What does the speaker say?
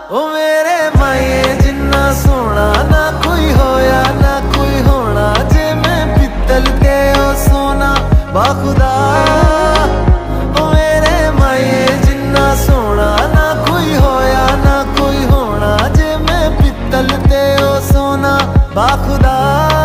ओ मेरे माए जिन्ना सोना ना कोई होया ना कोई होना, जे मैं पित्तल ते ओ सोना बाखुदा। ओ मेरे माए जिन्ना सोना ना कोई होया ना कोई होना, जे मैं पित्तल ते ओ सोना बाखुदा।